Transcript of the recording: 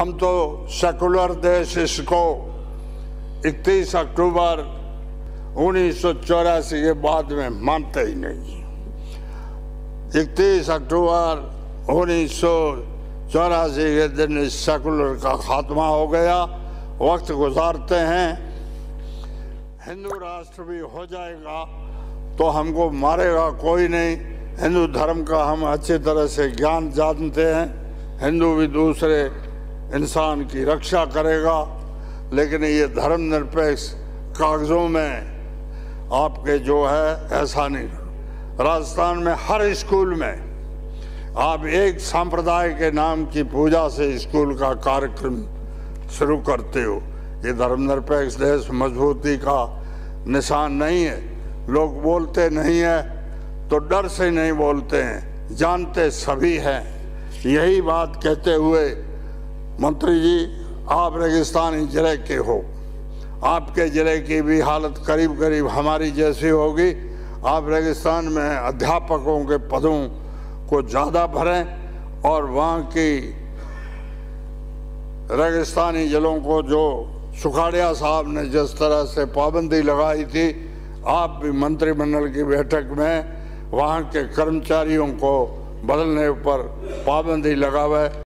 हम तो सेकुलर देश इसको 31 अक्टूबर 1984 के बाद में मानते ही नहीं। 31 अक्टूबर 1984 के दिन इस सेकुलर का खात्मा हो गया। वक्त गुजारते हैं, हिंदू राष्ट्र भी हो जाएगा तो हमको मारेगा कोई नहीं। हिंदू धर्म का हम अच्छी तरह से ज्ञान जानते हैं। हिंदू भी दूसरे इंसान की रक्षा करेगा, लेकिन ये धर्मनिरपेक्ष कागजों में आपके जो है ऐसा नहीं। राजस्थान में हर स्कूल में आप एक संप्रदाय के नाम की पूजा से स्कूल का कार्यक्रम शुरू करते हो। ये धर्मनिरपेक्ष देश मजबूती का निशान नहीं है। लोग बोलते नहीं है तो डर से नहीं बोलते हैं, जानते सभी हैं। यही बात कहते हुए मंत्री जी, आप रेगिस्तानी जिले के हो, आपके जिले की भी हालत करीब करीब हमारी जैसी होगी। आप रेगिस्तान में अध्यापकों के पदों को ज़्यादा भरें और वहाँ की रेगिस्तानी जिलों को जो सुखाड़िया साहब ने जिस तरह से पाबंदी लगाई थी, आप भी मंत्रिमंडल की बैठक में वहाँ के कर्मचारियों को बदलने पर पाबंदी लगावे।